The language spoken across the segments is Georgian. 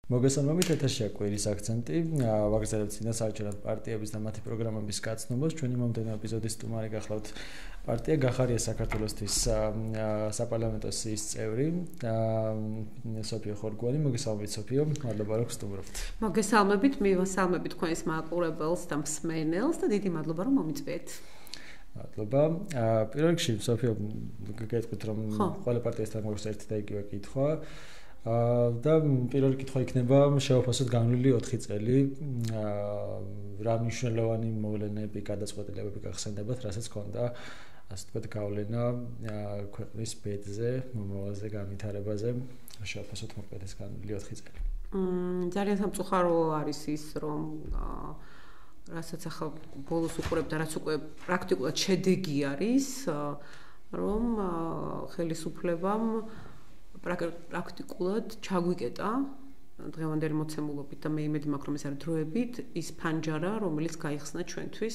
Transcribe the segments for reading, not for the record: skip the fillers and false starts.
მოგესალმებით, ეთერშია კვირის აქცენტი. ვაგრძელებთ წინასაარჩევნო პარტიების და მათი პროგრამების გაცნობას. ჩვენი მომდევნო ეპიზოდის სტუმარი გახლავთ პარტია გახარია საქართველოსთვის საპარლამენტო სიის წევრი სოფიო ხორგუანი. მოგესალმებით სოფიო, მადლობა რომ გსტუმრობთ. მოგესალმებით, მივასალმებით თქვენს მაყურებელს და მსმენელს და დიდი მადლობა რომ მომიწვიეთ. მადლობა. პირველ რიგში სოფიო გეტყვით რომ ყველა პარტიასთან მოგვს ერთი და იგივე კითხვა. და პირველი კითხვა იქნება შევაფასოთ განვლილი 4 წელი რა მნიშვნელოვანი მოვლენები, გადაწყვეტილებები გახსენდებათ, რასაც ჰქონდა ასე ვთქვათ გავლენა ქვეყნის ბედზე, მომავალზე, განვითარებაზე. შევაფასოთ მოკლედ ეს განვლილი 4 წელი. ძალიან სამწუხარო არის ის, რომ რასაც ახლა ბოლოს უყურებ და რაც უკვე პრაქტიკულად შედეგი არის, რომ ხელისუფლებამ პრაქტიკულად ჩაგვიკეტა დღევანდელი მოცემულობით და მე იმედი მაქვს რომ ეს არის დროებით ის ფანჯარა რომელიც გაიხსნა ჩვენთვის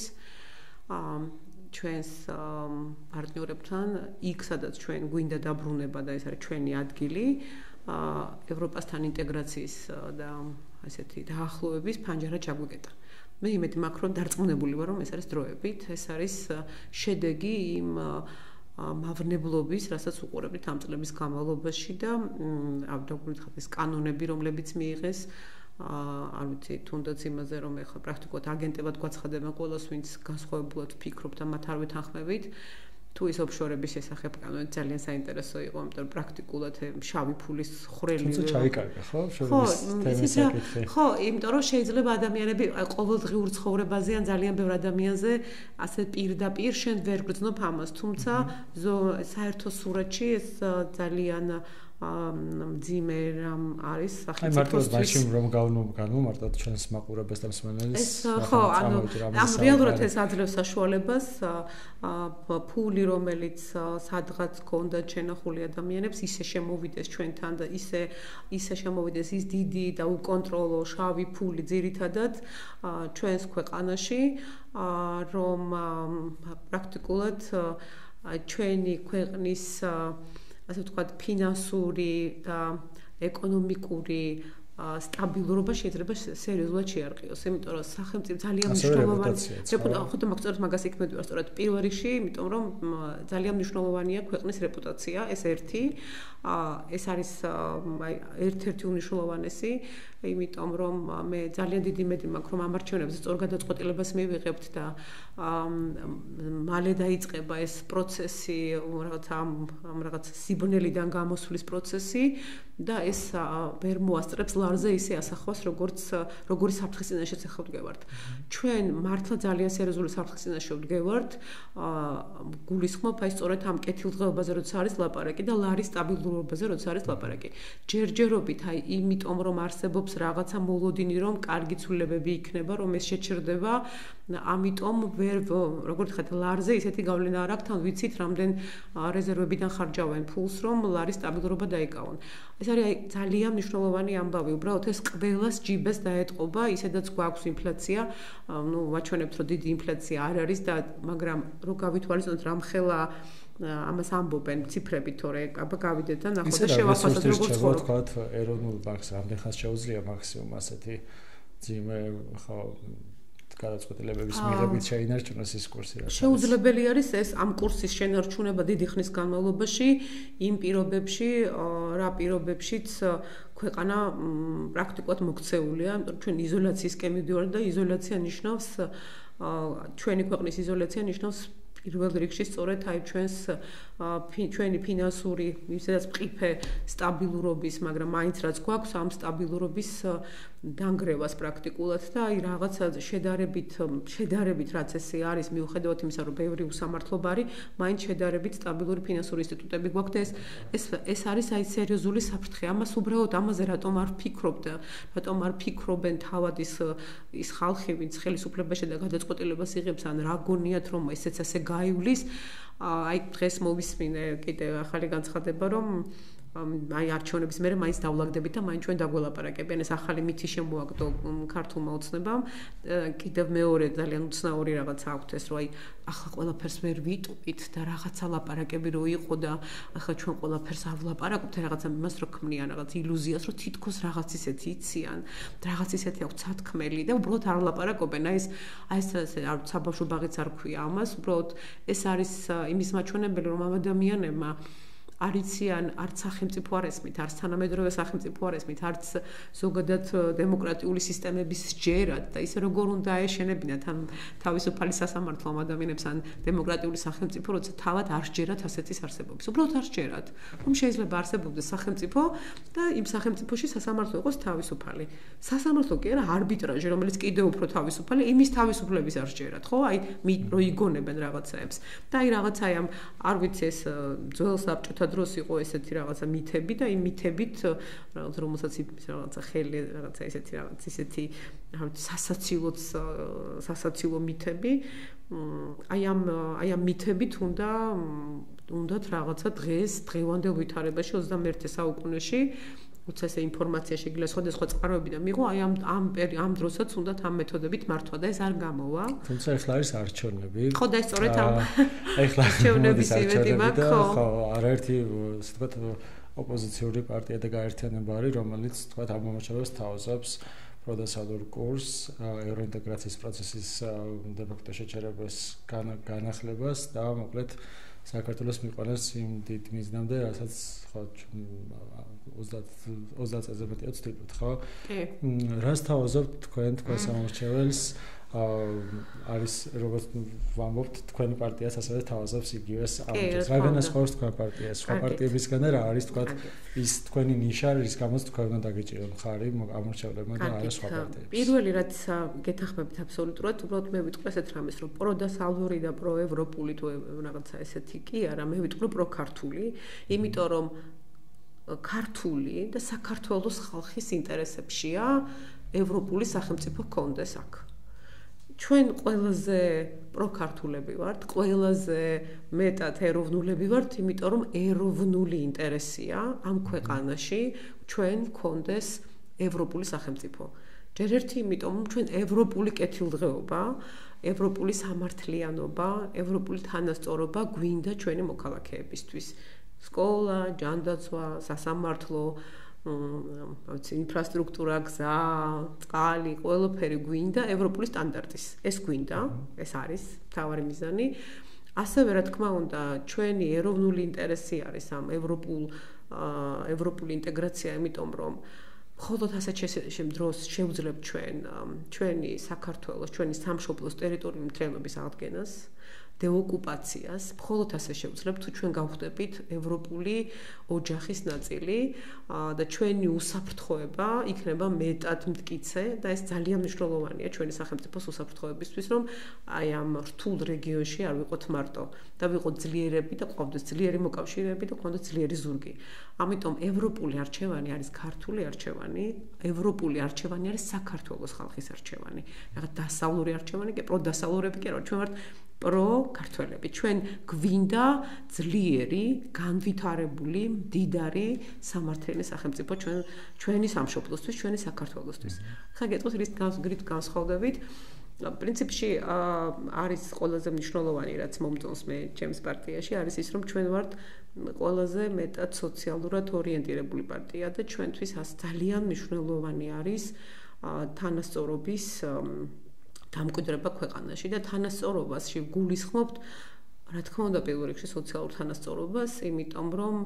ჩვენს პარტნიორებთან იქ სადაც ჩვენ გვინდა დაბრუნება და ეს არის ჩვენი ადგილი ევროპასთან ინტეგრაციის და ასეთი დაახლოების ფანჯარა ჩაგვიკეტა მე იმედი მაქვს რომ დარწმუნებული ვარ რომ ეს არის დროებით ეს არის შედეგი იმ მავნებლობის, რასაც უყურებთ ამ წლების განმავლობაში და ავდაგულით ეს კანონები, რომლებიც მიიღეს, არ ვიცი, თუნდაც იმაზე, რომ ეხლა პრაქტიკულად აგენტებად გვაცხადებენ ყველას, ვინც განსხვავებულად ფიქრობთ და მათ არ ვეთანხმებით. თუ ის ოფშორების შესახებ კანონი ძალიან საინტერესო იყო, იმიტომ რომ პრაქტიკულად შავი ფულის ხვრელი თუმცა ჩაიკარგა, ხო? შორის თემის საკითხი. ხო, იმიტომ რომ შეიძლება ადამიანები ყოველდღიურ ცხოვრებაზე ან ძალიან ბევრ ადამიანზე ასე პირდაპირ შენ ვერ გრძნობ ამას, თუმცა საერთო სურათში ეს ძალიან მძიმე რამ არის სახელმწიფოსთვის. აი მარტო რომ განვმარტოთ ჩვენს მაყურებელს და მსმენელს. ხო, ანუ რეალურად ეს აძლევს საშუალებას ფული რომელიც სადღაც გონდა შენახული ადამიანებს ისე შემოვიდეს ჩვენთან და ისე შემოვიდეს ის დიდი და უკონტროლო შავი ფული ძირითადად ჩვენს ქვეყანაში რომ პრაქტიკულად ჩვენი ქვეყნის ასე ვთქვათ ფინანსური და ეკონომიკური სტაბილურობა შეიძლება სერიოზულად შეარყიოს, იმიტომ რომ სახელმწიფო ძალიან მნიშვნელოვანია. ხოდა მაგწორად მაგას იქნები ვარ სწორად პირველ რიგში, იმიტომ რომ ძალიან მნიშვნელოვანია ქვეყნის რეპუტაცია, ეს ერთი. ეს არის ერთ-ერთი უნიშნულოვანესი, იმიტომ რომ მე ძალიან დიდი იმედი მაქვს, რომ ამ არჩევნებზე სწორ გადაწყვეტილებას მივიღებთ და მალე დაიწყება ეს პროცესი, რაღაც სიბნელიდან გამოსვლის პროცესი და ეს ვერ მოასწრებს ლარზე ისე ასახვას, როგორი საფრთხის წინაშე ახლა ვდგევართ. ჩვენ მართლა ძალიან სერიოზული საფრთხის წინაშე ვდგევართ. გულისხმობ აი სწორედ ამ კეთილდღეობაზე, როცა არის ლაპარაკი და ლარის სტაბილურობაზე, როცა არის ლაპარაკი. ჯერჯერობით აი იმიტომ რომ არსებობს რაღაცა მოლოდინი, რომ კარგი ცვლილებები იქნება, რომ ეს შეჩერდება, ამიტომ ვერ როგორც ხეთ ლარზე ისეთი გავლენა არ აქვს, თან ვიცით რამდენ რეზერვებიდან ხარჯავენ ფულს, რომ ლარის სტაბილურობა დაიკავონ. ეს არის ძალიან მნიშვნელოვანი ამბავი, უბრალოდ ეს ყველას ჯიბეს დაეტყობა, ისედაც გვაქვს ინფლაცია, ვაჩვენებთ რომ დიდი ინფლაცია არ არის და მაგრამ რო გავითვალისწინოთ რამხელა ამას ამბობენ ციფრები თორე გავიდეთ და ნახოთ და შევაფასოთ როგორ ცხოვრობთ. თქვათ ეროვნულ ბანკს რამდენ ხანს შეუძლია მაქსიმუმ ასეთი ძიმე ხო გადაწყვეტილებების მიღებით შეინარჩუნოს ეს კურსი რა. შეუძლებელი არის ეს ამ კურსის შენარჩუნება დიდი ხნის განმავლობაში იმ პირობებში, რა პირობებშიც ქვეყანა პრაქტიკულად მოქცეულია, იმიტომ რომ ჩვენ იზოლაციისკენ მივდივართ და იზოლაცია ნიშნავს ჩვენი ქვეყნის იზოლაცია ნიშნავს პირველ რიგში სწორედ აი ჩვენი ფინანსური ისედაც მყიფე სტაბილურობის, მაგრამ მაინც რაც გვაქვს ამ სტაბილურობის დანგრევას პრაქტიკულად და აი რაღაცა შედარებით რაც ესე არის მიუხედავად იმისა რომ ბევრი უსამართლობა არის, მაინც შედარებით სტაბილური ფინანსური ინსტიტუტები გვაქვს და ეს არის აი სერიოზული საფრთხე. ამას უბრალოდ ამაზე რატომ არ ვფიქრობ და რატომ არ ფიქრობენ თავად ის ხალხი, ვინც ხელისუფლებაში და გადაწყვეტილებას იღებს, ან რა გონიათ რომ ესეც ასე გაივლის. აი დღეს მოვისმინე კიდევ ახალი განცხადება, რომ აი არჩევნების მერე მაინც დავლაგდებით და მაინც ჩვენ დაგველაპარაკებიან ეს ახალი მითი შემოაგდო ქართულმა ოცნებამ კიდევ მეორე ძალიან უცნაური რაღაც აქვთ ეს რომ აი ახლა ყველაფერს ვერ ვიტყვით და რაღაცა ლაპარაკები რო იყო და ახლა ჩვენ ყველაფერს არ ვლაპარაკობთ რაღაცა იმას რო ქმნიან რაღაც ილუზიას რომ თითქოს რაღაც ისეთი იციან რაღაც ისეთი აქვთ სათქმელი და უბრალოდ არ ლაპარაკობენ აი ეს საბავშვო ბაღიც არ ქვია ამას უბრალოდ ეს არის იმის მაჩვენებელი რომ ამ ადამიანებმა არიციან არც სახელმწიფო არ ესმით, არც თანამედროვე სახელმწიფო არ ესმით, არც ზოგადად დემოკრატიული სისტემების ჯერად და ისე როგორ უნდა აეშენებინათ ან თავისუფალი სასამართლო ადამიანებს ან დემოკრატიული სახელმწიფო, როცა თავად არ სჯერათ ასეთის არსებობის. უბრალოდ არ სჯერათ. რომ შეიძლება არსებობდეს სახელმწიფო და იმ სახელმწიფოში სასამართლო იყოს თავისუფალი. სასამართლო კი არა არბიტრაჟი, რომელიც კიდევ უფრო თავისუფალი, იმის თავისუფლების არ სჯერათ, ხო? აი რო იგონებენ რაღაცაებს. და აი რაღაცა აი ამ არ ვიცი ეს ძველ საბჭოთა დროს იყო ესეთი რაღაცა მითები და იმ მითებით რაღაც რომელსაც რაღაცა ხელი რაღაცა ესეთი რაღაც ისეთი სასაცილო მითები აი ამ მითებით უნდათ რაღაცა დღევანდელ ვითარებაში 21 საუკუნეში უცე ეს ინფორმაცია შეიძლება სხვადასხვა წყაროებიდან მიიღო აი ამ დროსაც უნდათ ამ მეთოდებით მართვა და ეს არ გამოვა თუმცა ახლა არის არჩევნები ხო და ეს სწორედ ამ ახლა არჩევნების ივეტი მაქვს ხო არაერთი ასე ვთქვათ ოპოზიციური პარტია და გაერთიანება არის რომელიც ვთქვათ ამ მომაჩერებს თავაზობს პროდასალურ კურსს ევროინტეგრაციის პროცესის დე-ფაქტო შეჩერებას განახლებას და მოკლედ საქართველოს მიყვანეს იმ დიდ მიზნამდე, რასაც ხო 30 წელზე მეტია ვწდებით, ხო? რას თავაზობთ თქვენ სამომრჩეველს? არის როგორც ვამბობთ თქვენი პარტიას ასევე თავაზობს იგივეს ამბობს. რა განასხვავებს თქვენ პარტიას? სხვა პარტიებისგან და რა არის თქვათ ის თქვენი ნიშა, რის გამოც თქვენ უნდა დაგეჭირონ ხარი ამორჩევლებმა და არა სხვა პარტიებს. პირველი რაც გეთანხმებით აბსოლუტურად, უბრალოდ მე ვიტყვი ესეთ რამეს, რომ პროდასალური და პროევროპული თუ რაღაცა ესეთი კი არა, მე ვიტყვი პროქართული, იმიტომ რომ ქართული და საქართველოს ხალხის ინტერესებშია ევროპული სახელმწიფო კონდეს აქ. ჩვენ ყველაზე პროქართულები ვართ, ყველაზე მეტად ეროვნულები ვართ, იმიტომ რომ ეროვნული ინტერესია ამ ქვეყანაში ჩვენ გქონდეს ევროპული სახელმწიფო. ჯერ ერთი იმიტომ რომ ჩვენ ევროპული კეთილდღეობა, ევროპული სამართლიანობა, ევროპული თანასწორობა გვინდა ჩვენი მოქალაქეებისთვის. სკოლა, ჯანდაცვა, სასამართლო ინფრასტრუქტურა, გზა, წყალი, ყველაფერი გვინდა ევროპული სტანდარტის. ეს გვინდა, ეს არის მთავარი მიზანი. ასევე რა თქმა უნდა, ჩვენი ეროვნული ინტერესი არის ამ ევროპული ინტეგრაცია, იმიტომ რომ მხოლოდ ასეთ დროს შევძლებთ ჩვენი საქართველოს, ჩვენი სამშობლოს ტერიტორიული მთლიანობის აღდგენას. დეოკუპაციას, მხოლოდ ასე შევძლებთ, თუ ჩვენ გავხდებით ევროპული ოჯახის ნაწილი და ჩვენი უსაფრთხოება იქნება მეტად მტკიცე და ეს ძალიან მნიშვნელოვანია ჩვენი სახელმწიფოს უსაფრთხოებისთვის, რომ აი ამ რთულ რეგიონში არ ვიყოთ მარტო და ვიყოთ ძლიერები და ყავდეს ძლიერი მოკავშირეები და ყავდეს ძლიერი ზურგი. ამიტომ ევროპული არჩევანი არის ქართული არჩევანი, ევროპული არჩევანი არის საქართველოს ხალხის არჩევანი. რაღაც დასავლური არჩევანი კი პროდასავლურები კი არა, ჩვენ ვართ პრო-ქართველები. ჩვენ გვინდა ძლიერი, განვითარებული, მდიდარი სამართლიანი სახელმწიფო ჩვენი სამშობლოსთვის, ჩვენი საქართველოსთვის. ხა გეტყვით რით განსხვავდებით? პრინციპში არის ყველაზე მნიშვნელოვანი, რაც მომწონს მე ჩემს პარტიაში, არის ის, რომ ჩვენ ვართ ყველაზე მეტად სოციალურად ორიენტირებული პარტია და ჩვენთვის ძალიან მნიშვნელოვანი არის თანასწორობის დამკვიდრება ქვეყანაში და თანასწორობაში გულისხმობთ, რა თქმა უნდა, პირველ რიგში სოციალურ თანასწორობას, იმიტომ რომ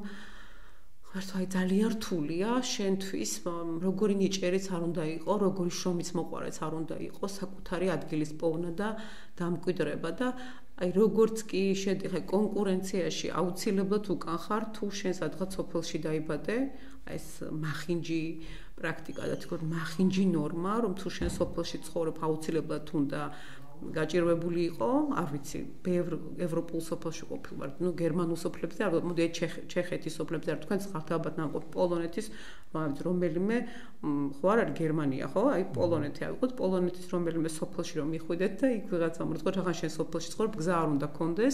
აი ძალიან რთულია შენთვის, როგორი ნიჭერიც არ უნდა იყო, როგორი შრომის მოყვარეც არ უნდა იყო, საკუთარი ადგილის პოვნა და დამკვიდრება და აი როგორც კი შედიხე კონკურენციაში აუცილებლად უკან ხარ, თუ შენ სადღაც სოფელში დაიბადე, ეს მახინჯი პრაქტიკა და თქო მახინჯი ნორმა, რომ თუ შენ სოფელში ცხოვრობ, აუცილებლად უნდა გაჭირვებული იყო, არ ვიცი, ევროპულ სოფელში ყოფილვარ, გერმანულ სოფლებზე, მოდი ჩეხეთის სოფლებზე არ თქვენ ხართ ალბათ ნამყოფ პოლონეთის, რომელიმე ხო არ არის გერმანია, ხო? აი პოლონეთი ავიღოთ, პოლონეთის რომელიმე სოფელში რომ მიხვიდეთ და იქ ვიღაცა მორწყვეთ, ახლა შენ სოფელში ცხოვრობ, გზა არ უნდა გქონდეს,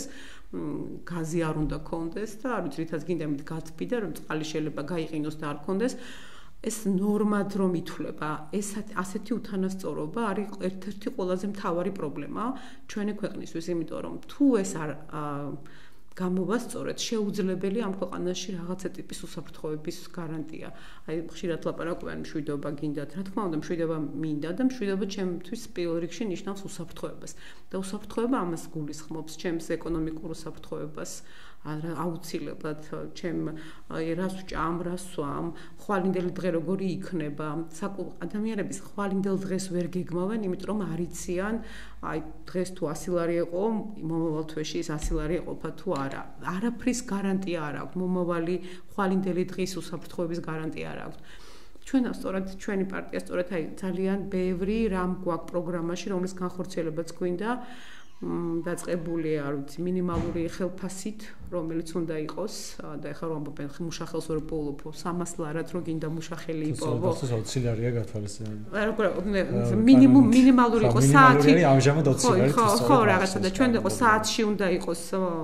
გაზი არ უნდა გქონდეს და არ ვიცი, რითაც გინდა მით გაცბი და რომ წყალი შეიძლება გაიყინოს და არ გქონდეს. ეს ნორმად რომ ითვლება, ეს ასეთი უთანასწორობა არის ერთ-ერთი ყველაზე მთავარი პრობლემა ჩვენი ქვეყნისთვის, იმიტომ რომ თუ ეს არ გამოვასწორეთ, შეუძლებელი ამ ქვეყანაში რაღაცა ტიპის უსაფრთხოების გარანტია. აი, ხშირად ლაპარაკობენ მშვიდობა გინდათ, რა თქმა უნდა, მშვიდობა მინდა და მშვიდობა ჩემთვის პირველ რიგში ნიშნავს უსაფრთხოებას. და უსაფრთხოება ამას გულისხმობს, ჩემს ეკონომიკურ უსაფრთხოებას. აუცილებლად ჩემ რას ვჭამ, რას ვსვამ, ხვალინდელი დღე როგორი იქნება. ადამიანების ხვალინდელ დღეს ვერ გეგმავენ, იმიტომ რომ არ იციან, აი დღეს თუ 100 ლარი იყო, მომავალ თვეში ის 100 ლარი ეყოფა თუ არა. არაფრის გარანტია არ აქვს, მომავალი ხვალინდელი დღის უსაფრთხოების გარანტია არ აქვს. ჩვენ სწორად ჩვენი პარტია სწორად აი ძალიან ბევრი რამ გვაქვს პროგრამაში, რომლის განხორციელებაც გვინდა. დაწყებული არ ვიცი მინიმალური ხელფასით, რომელიც უნდა იყოს და ეხლა რომ ამბობენ მუშახელს ვერ პოულობ 300 ლარად რო გინდა მუშახელი იპოვო. 20 ლარია გათვალისწინებული. რა მინიმალური იყოს საათი. ამჟამად 20 ლარი. ხო, რაღაცა და ჩვენ იყო საათში უნდა იყოს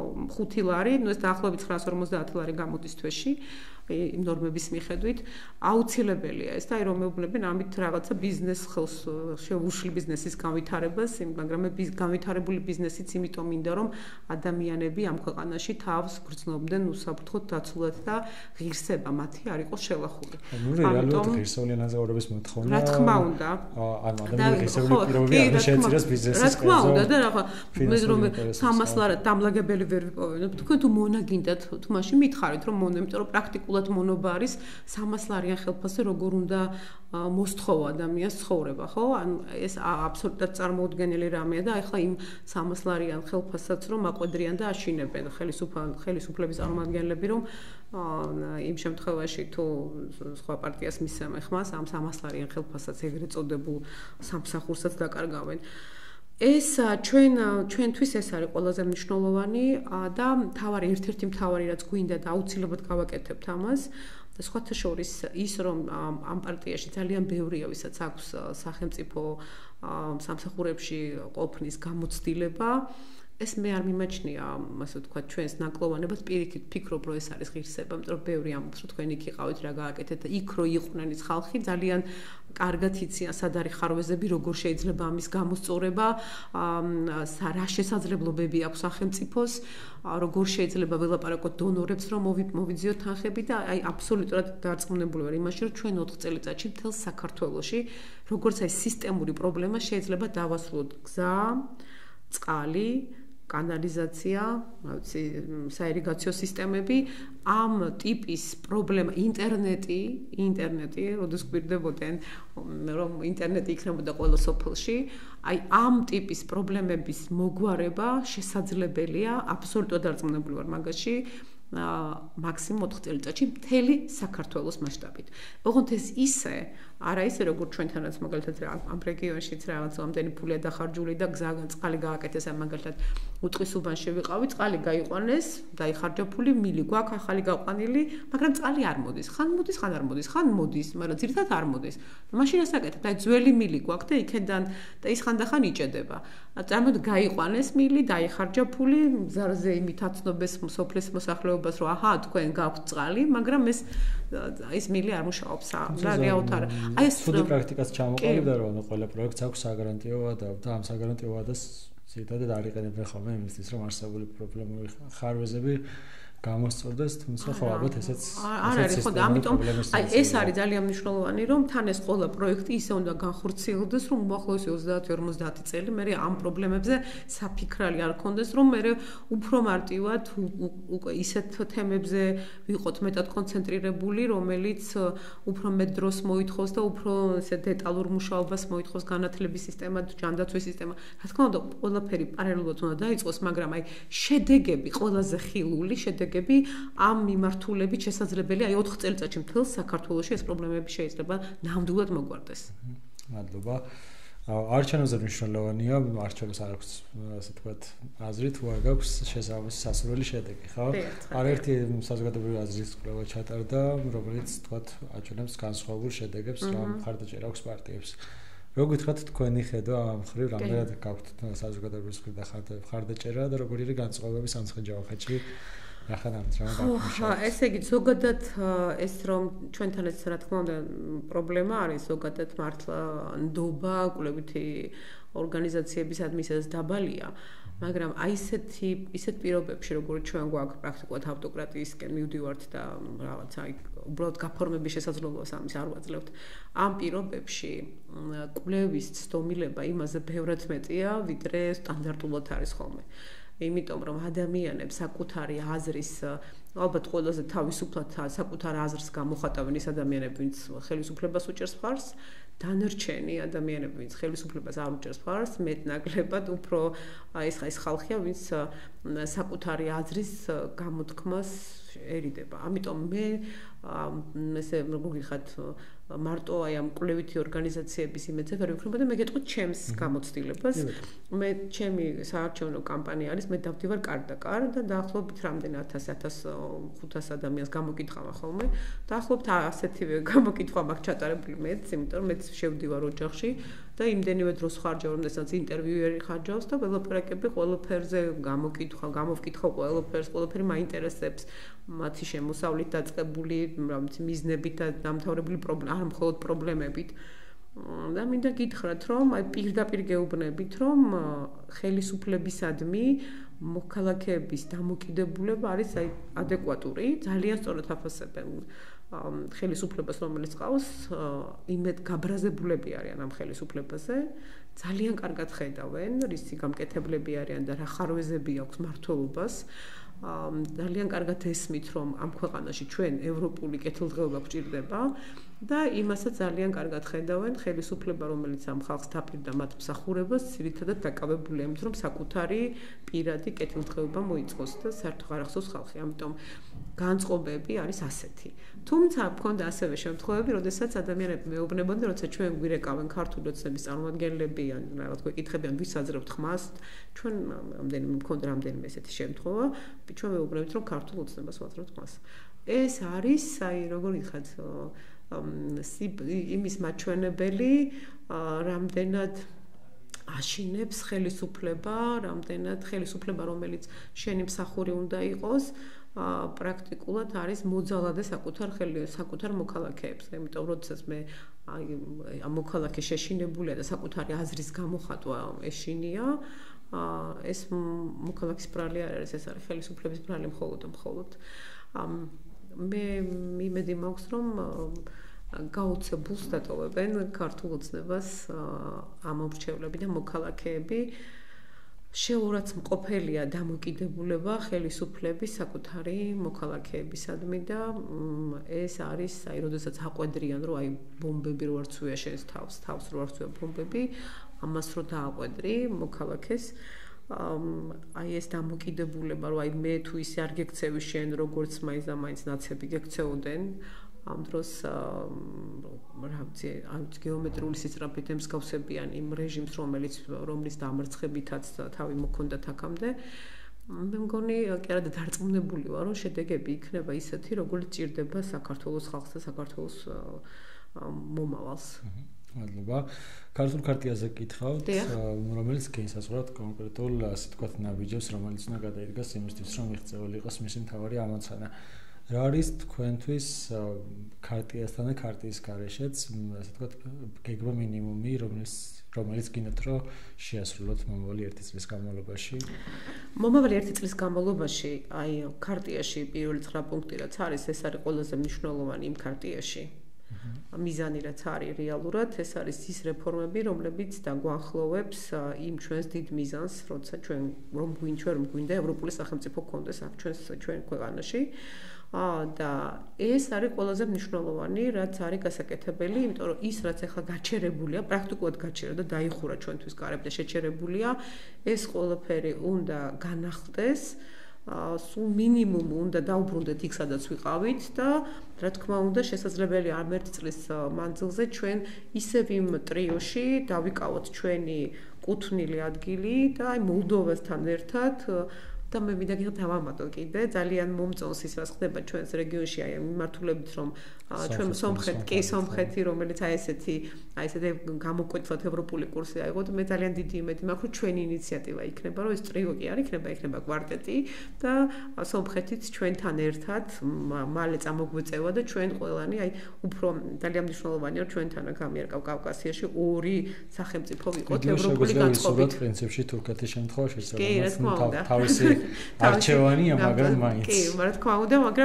5 ლარი, ნუ ეს დაახლოებით 950 ლარი გამოდის თვეში. იმ ნორმების მიხედვით აუცილებელია ეს და აი რომ მეუბნებიან ამით რაღაცა ბიზნეს ხელს შეუშლი ბიზნესის განვითარებას, მაგრამ განვითარებული ბიზნესიც იმიტომ მინდა რომ ადამიანები ამ ქვეყანაში თავს გრძნობდნენ უსაფრთხოდ დაცულად და ღირსება მათი არ იყოს შელახული. ნუ რეალურად ღირსეული ანაზღაურების მოთხოვნა. რა თქმა უნდა. ანუ ადამიანების ღირსეული პირობები არ შეეწირეს ბიზნესის რა თქმა უნდა და რა მე რომ 300 ლარად დამლაგებელი ვერ ვიპოვებთ. თქვენ თუ მონა გინდათ თუ მაშინ მითხარით რომ მონა, იმიტომ რომ პრაქტიკულად მონობა არის 300 ლარიან ხელფასზე როგორ უნდა მოსთხოვა ადამიანს ცხოვრება, ხო? ანუ ეს აბსოლუტურად წარმოუდგენელი რამეა და ახლა იმ 300 ლარიან ხელფასსაც რომ აყვედრიან და აშინებენ ხელისუფლების წარმომადგენლები რომ იმ შემთხვევაში თუ სხვა პარტიას მისცემენ ხმას ამ 300 ლარიან ხელფასაც ეგრეთ წოდებულ სამსახურსაც დაკარგავენ. ეს ჩვენთვის ეს არის ყველაზე მნიშვნელოვანი და ერთ-ერთი მთავარი რაც გვინდა და აუცილებლად გავაკეთებთ ამას და სხვათა შორის ის რომ ამ პარტიაში ძალიან ბევრია ვისაც აქვს სახელმწიფო სამსახურებში ყოფნის გამოცდილება ეს მე არ მიმაჩნია, ასე ვთქვათ, ჩვენს ნაკლოვანებას პირიქით ფიქრობ, რომ ეს არის ღირსება, იმიტომ რომ ბევრი ამბობს, რომ თქვენ იქ იყავით, რა გააკეთეთ და იქ რო იყვნენ ის ხალხი, ძალიან კარგად იციან სად არის ხარვეზები, როგორ შეიძლება ამის გამოსწორება, რა შესაძლებლობები აქვს სახელმწიფოს, როგორ შეიძლება ველაპარაკოთ დონორებს, რომ მოვიძიოთ თანხები და აი აბსოლუტურად დარწმუნებული ვარ იმაში, რომ ჩვენ 4 წელიწადში მთელ საქართველოში, როგორც აი სისტემური პრობლემა შეიძლება დავასრულოთ გზა, წყალი, კანალიზაცია, ვიცი, საირიგაციო სისტემები, ამ ტიპის პრობლემა, ინტერნეტი, როდის გვირდებოდნენ, რომ ინტერნეტი იქნებოდა ყველა სოფელში, აი ამ ტიპის პრობლემების მოგვარება შესაძლებელია, აბსოლუტურად დარწმუნებული ვარ მაგაში. მაქსიმუმ 4 წელიწადში მთელი საქართველოს მასშტაბით. ოღონდ ეს ისე, არა ისე როგორც ჩვენთანაც მაგალითად ამ რეგიონშიც რაღაც ამდენი ფულია დახარჯული და გზაგან წყალი გააკეთეს, ამ მაგალითად უწყის უბანში ვიყავი, წყალი გაიყვანეს, დაიხარჯა ფული, მილი გვაქვს ახალი გაყვანილი, მაგრამ წყალი არ მოდის. ხან მოდის, ხან არ მოდის, ხან მოდის, მაგრამ ძირითადად არ მოდის. მაშინ რას აკეთებთ? აი ძველი მილი გვაქვს და იქედან და ის ხანდახან იჭედება. წარმოიდგინეთ გაიყვანეს მილი, დაიხარჯა ფული, მზარზე იმით აცნობეს სოფლის მოსახლეობას, რომ აჰა, თქვენ გაქვთ წყალი, მაგრამ ეს მილი არ მუშაობს. რა რეალურად არა. აი ეს ფუდი პრაქტიკას ჩამოყალიბდა რომ ყველა პროექტს აქვს საგარანტიო ვადა და ამ საგარანტიო ვადას ზედადად არ იყენებენ ხოლმე იმისთვის რომ არსებული პრობლემური ხარვეზები გამოსწორდეს, თუმცა ხო ალბათ ესეც არ არის ხო და ამიტომ აი ეს არის ძალიან მნიშვნელოვანი რომ თან ეს ყველა პროექტი ისე უნდა განხორციელდეს რომ უახლოესი 30-50 წელი მე ამ პრობლემებზე საფიქრალი არ ქონდეს რომ მე უფრო მარტივად უკვე ისეთ თემებზე ვიყოთ მეტად კონცენტრირებული რომელიც უფრო მეტ დროს მოითხოვს და უფრო ესე დეტალურ მუშაობას მოითხოვს განათლების სისტემა, ჯანდაცვის სისტემა. რა თქმა უნდა ყველაფერი პარალელურად უნდა დაიწყოს, მაგრამ აი შედეგები ყველაზე ხილული შედეგები ამ მიმართულებით შესაძლებელია აი 4 წელიწადში მთელ საქართველოში ეს პრობლემები შეიძლება ნამდვილად მოგვარდეს. მადლობა. არჩევნებზე მნიშვნელოვანია, არჩევნებს არ აქვს, ასე ვთქვათ, აზრი თუ არ გაქვს შესაბამისი სასურველი შედეგი, ხო? არაერთი საზოგადოებრივი აზრის კვლევა ჩატარდა, რომელიც ვთქვათ, აჩვენებს განსხვავებულ შედეგებს, რა მხარდაჭერა აქვს პარტიებს. Რო გითხრათ თქვენი ხედვა ამ მხრივ, რამდენად გაქვთ საზოგადოების მხარდაჭერა და როგორი არის განწყობები სამცხე-ჯავახეთში? ესე იგი ზოგადად ეს რომ ჩვენთან ეს რა თქმა უნდა პრობლემა არის ზოგადად მართლა ნდობა კვლევითი ორგანიზაციებისადმი ისედაც დაბალია მაგრამ აი ისეთ პირობებში როგორც ჩვენ გვაქვს პრაქტიკულად ავტოკრატიისკენ მივდივართ და რაღაც აი უბრალოდ გაფორმების შესაძლებლობას ამის არ ვაძლევთ ამ პირობებში კვლევის ცდომილება იმაზე ბევრად მეტია ვიდრე სტანდარტულად არის ხოლმე იმიტომ რომ ადამიანებს საკუთარი აზრის ალბათ ყველაზე თავისუფლად საკუთარ აზრს გამოხატავენ ის ადამიანები ვინც ხელისუფლებას უჭერს მხარს დანარჩენი ადამიანები ვინც ხელისუფლებას არ უჭერს მხარს მეტნაკლებად უფრო ეს ხალხია ვინც საკუთარი აზრის გამოთქმას ერიდება ამიტომ მე ესე როგორ გიხართ მარტო აი ამ კვლევითი ორგანიზაციების იმედზე ვერ ვიქნებოდა და მე გეტყვით ჩემს გამოცდილებას მე ჩემი საარჩევნო კამპანია არის მე დავდივარ კარ და დაახლოებით რამდენი 1000-1500 ადამიანს გამოკითხავ ხოლმე დაახლოებით ასეთივე გამოკითხვა მაქვს ჩატარებული მეც იმიტომ რომ მეც შევდივარ ოჯახში და იმდენივე დროს ხარჯავ როდესაც ინტერვიუერი ხარჯავს და ველოპერაკები ყველაფერზე გამოვკითხავ ყველაფერი მაინტერესებს მათი შემოსავლით დაწყებული მიზნებით და დამთავრებული პრობლემა არ მხოლოდ პრობლემებით და მინდა გითხრათ რომ აი პირდაპირ გეუბნებით რომ ხელისუფლებისადმი მოქალაქეების დამოკიდებულება არის აი ადეკვატური ძალიან სწორად აფასებენ ხელისუფლებას რომელიც ყავს იმედ გაბრაზებულები არიან ამ ხელისუფლებაზე ძალიან კარგად ხედავენ რისი გამკეთებლები არიან და რა ხარვეზები აქვს მართლობას ძალიან კარგად ესმით რომ ამ ქვეყანაში ჩვენ ევროპული კეთილდღეობა გვჭირდება და იმასაც ძალიან კარგად ხედავენ ხელისუფლება რომელიც ამ ხალხს დაპირდა მათ მსახურებას ძირითადად დაკავებულია იმით რომ საკუთარი პირადი კეთილდღეობა მოიწყოს და საერთოდ არ ახსოვს ხალხი ამიტომ განწყობები არის ასეთი თუმცა მქონდა ასევე შემთხვევები როდესაც ადამიანები მეუბნებოდნენ როცა ჩვენ გვირეკავენ ქართული ოცნების წარმომადგენლები ან რაღაც გვეკითხებიან ვის აძლევთ ხმას ჩვენ მქონდა რამდენიმე ესეთი შემთხვევა ჩვენ მეუბნებით რომ ქართულ ოცნებას ვაძლევთ ხმას ეს არის აი როგორ იხათ იმის მაჩვენებელი რამდენად აშინებს ხელისუფლება რამდენად ხელისუფლება რომელიც შენი მსახური უნდა იყოს პრაქტიკულად არის მოძალადე საკუთარ მოქალაქეებს იმიტომ როდესაც მე ამ მოქალაქე შეშინებულია და საკუთარი აზრის გამოხატვა ეშინია ეს მოქალაქის ბრალი არ არის ეს არის ხელისუფლების ბრალი მხოლოდ მე იმედი მაქვს რომ გაუცებულს დატოვებენ ქართულ ოცნებას ამ მომრჩევლები და მოქალაქეები შეურაც მყოფელია დამოკიდებულება ხელისუფლების საკუთარი მოქალაქეებისადმი და ეს არის აი როდესაც აყვედრიან რომ აი ბომბები რო არცვია შენს თავს რო არცვია ბომბები ამას რო დააყვედრი მოქალაქეს აი ეს დამოკიდებულება რომ აი მე თუ ისე არ გექცევი შენ როგორც მაინც და მაინც ნაცები გექცეოდენ ამ დროს რა ვიცი გეომეტრიული სისწრაფით ემსგავსებიან იმ რეჟიმს რომლის დამარცხებითაც თავი მოქონდათ აქამდე მე მგონი კი არა დარწმუნებული ვარ რომ შედეგები იქნება ისეთი როგორც ჭირდება საქართველოს ხალხს და საქართველოს მომავალს მადლობა ქართულ ქარტიაზე გითხავთ რომელიც განსაზღვრავთ კონკრეტულ ასე ვთქვათ ნაბიჯებს რომელიც უნდა გადაიდგას იმისთვის რომ მიღწეული იყოს მისი მთავარი ამოცანა რა არის თქვენთვის ქარტიასთან და ქარტიის გარეშეც ასე ვთქვათ გეგმა მინიმუმი რომელიც გინდათ რომ შეასრულოთ მომავალი 1 წლის განმავლობაში მომავალი 1 წლის განმავლობაში აი ქარტიაში პირველი 9 პუნქტი რაც არის ეს არის ყველაზე მნიშვნელოვანი იმ ქარტიაში მიზანი რაც არის რეალურად ეს არის ის რეფორმები რომლებიც დაგვანხლოვებს იმ ჩვენს დიდ მიზანს როცა ჩვენ რომ გვინდა ევროპული სახელმწიფო გქონდეს აქ ჩვენ ქვეყანაში და ეს არის ყველაზე მნიშვნელოვანი რაც არის გასაკეთებელი იმიტომ რომ ის რაც ახლა გაჩერებულია პრაქტიკულად გაჩერდა და დაიხურა ჩვენთვის გარემო და შეჩერებულია ეს ყველაფერი უნდა განახლდეს სულ მინიმუმ უნდა დაუბრუნდეთ იქ, სადაც ვიყავით და რა თქმა უნდა, შესაძლებელია ამ 1 წლის მანძილზე ჩვენ ისევ იმ ტრიოში დავიკავოთ ჩვენი კუთვნილი ადგილი და აი მოლდოვასთან ერთად და მე მინდა გიხდეთ დავამატო კიდე ძალიან მომწონს ის რაც ხდება ჩვენს რეგიონში აი მიმართულებით რომ ჩვენ სომხეთი რომელიც აი ესეთი გამოკვეთილად ევროპული კურსი აიღოთ მე ძალიან დიდი იმედი მაქვს რომ ჩვენი ინიციატივა იქნება რომ ეს ტრიო კი არ იქნება კვარტეტი და სომხეთიც ჩვენთან ერთად მალე წამოგვეწევა და ჩვენ ყველანი აი უფრო ძალიან მნიშვნელოვანია რომ ჩვენთან გამიერკავ კავკასიაში ორი სახელმწიფო ვიყოთ ევროპული განწყობით პრინციპში თურქეთის შემთხვევაში შეიძლება თავისი არჩევანია მაგრამ მაინც კი რა თქმა უნდა მაგრამ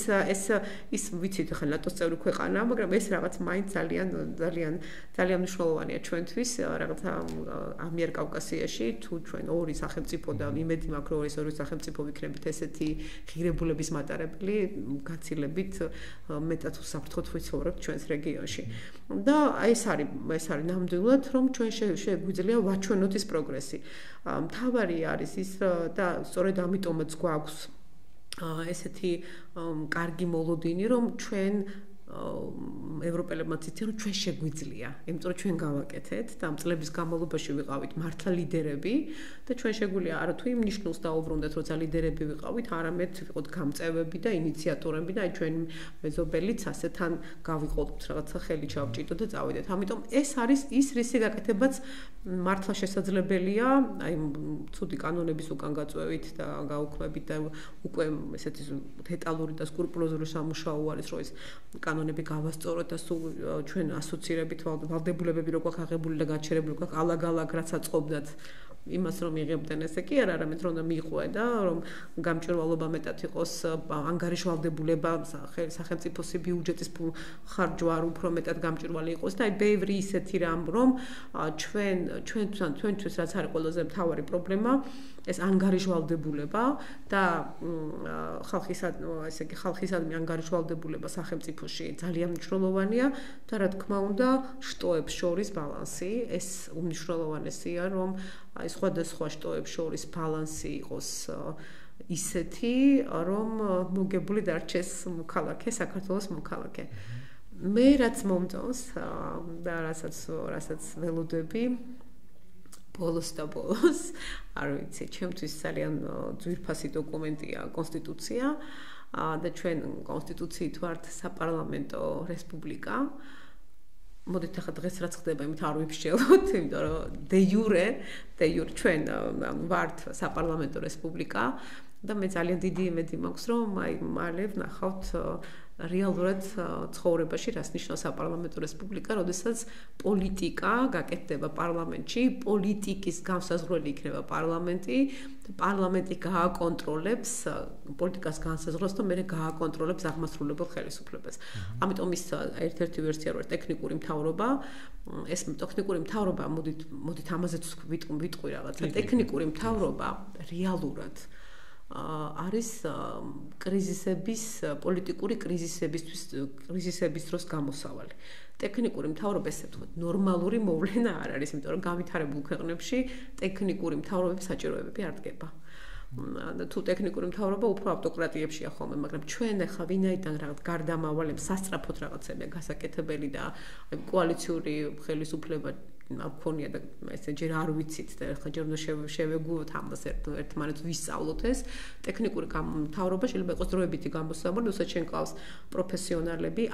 ეს ვიცით ხა ნატოს წევრი ქვეყანაა მაგრამ ეს რაღაც მაინც ძალიან მნიშვნელოვანია ჩვენთვის რაღაცა ამიერკავკასიაში თუ ჩვენ ორი სახელმწიფო და იმედი მაქვს რომ ეს ორი სახელმწიფო ვიქნებით ესეთი ღირებულების მატარებელი გაცილებით მეტად უსაფრთხოდ ვიცხოვრებთ ჩვენს რეგიონში და ეს არის ნამდვილად რომ ჩვენ შეგვიძლია ვაჩვენოთ ის პროგრესი მთავარი არის ის და სწორედ ამიტომაც გვაქვს ესეთი კარგი მოლოდინი რომ ჩვენ ევროპელებმა ციცი რომ ჩვენ შეგვიძლია, იმიტომ რომ ჩვენ გავაკეთეთ და ამ წლების განმავლობაში ვიყავით მართლა ლიდერები და ჩვენ შეგვიძლია არა თუ იმ ნიშნულს დაუბრუნდეთ, როცა ლიდერები ვიყავით, არამედ ვიყოთ გამწევები და ინიციატორები და აი ჩვენ მეზობელიც ასეთან გავიყოთ რაღაცა ხელი ჩავჭიდოთ და წავიდეთ. ამიტომ ეს არის ის რისი გაკეთებაც მართლა შესაძლებელია, აი ცუდი კანონების უკან გაწვევით და გაუქმებით და უკვე ესეთი დეტალური და სკრუპულოზური სამუშაო არის, რომ ეს კანონები გავასწოროთ და სულ ჩვენ ასოცირებით ვალდებულებები რო გვაქვს აღებული და გაჩერებული გვაქვს ალაგ-ალაგ რაც აწყობდათ იმას რომ იღებდნენ ესე კი არა, არამედ რომ მიყვე და რომ გამჭვირვალობა მეტად იყოს ანგარიშვალდებულება სახელმწიფოს ბიუჯეტის ხარჯვა უფრო მეტად გამჭვირვალე იყოს და აი ბევრი ისეთი რამ რომ ჩვენთვის რაც არის ყველაზე მთავარი პრობლემა ეს ანგარიშვალდებულება და ხალხისადმი ანგარიშვალდებულება სახელმწიფოში ძალიან მნიშვნელოვანია და რა თქმა უნდა შტოებს შორის ბალანსი ეს უმნიშვნელოვანესია რომ აი სხვადასხვა შტოებს შორის ბალანსი იყოს ისეთი რომ მოგებული დარჩეს მოქალაქე საქართველოს მოქალაქე მე რაც მომწონს და რასაც ველოდები ბოლოს არ ვიცი, ჩემთვის ძალიან ძვირფასი დოკუმენტია კონსტიტუცია და ჩვენ კონსტიტუციით ვართ საპარლამენტო რესპუბლიკა. მოდით ახლა დღეს რაც ხდება, იმით არ ვიფშელოთ, იმიტომ რომ დე იურე ჩვენ ვართ საპარლამენტო რესპუბლიკა და მე ძალიან დიდი იმედი მაქვს, რომ აი მალე ვნახავთ რეალურად ცხოვრებაში რას ნიშნავს საპარლამენტო რესპუბლიკა, როდესაც პოლიტიკა გაკეთდება პარლამენტში, პოლიტიკის განსაზღვრელი იქნება პარლამენტი, პარლამენტი გააკონტროლებს პოლიტიკას განსაზღვრას და მეორე გააკონტროლებს აღმასრულებელ ხელისუფლებას. ამიტომ ის ერთ-ერთი ვერსია რო ტექნიკური მთავრობა, ეს ტექნიკური მთავრობა, მოდით ამაზეც ვიტყვი რაღაცა, ტექნიკური მთავრობა რეალურად არის პოლიტიკური კრიზისების დროს გამოსავალი. ტექნიკური მთავრობა ესე ვთქვათ, ნორმალური მოვლენა არ არის, იმიტომ რომ განვითარებულ ქვეყნებში ტექნიკური მთავრობების საჭიროებები არ დგება. და თუ ტექნიკური მთავრობა უფრო ავტოკრატიებშია ხოლმე, მაგრამ ჩვენ ახლა ვინაიდან რაღაც გარდამავალ სასწრაფოდ რაღაცებია გასაკეთებელი და კოალიციური ხელისუფლება მქონია და ესე ჯერ არ ვიცით და ახლა ჯერ უნდა შევეგუოთ ამას ერთმანეთს ვისწავლოთ ეს ტექნიკური მთავრობა შეიძლება იყოს დროებითი გამოსავალი, როცა ჩვენ ყავს პროფესიონალები,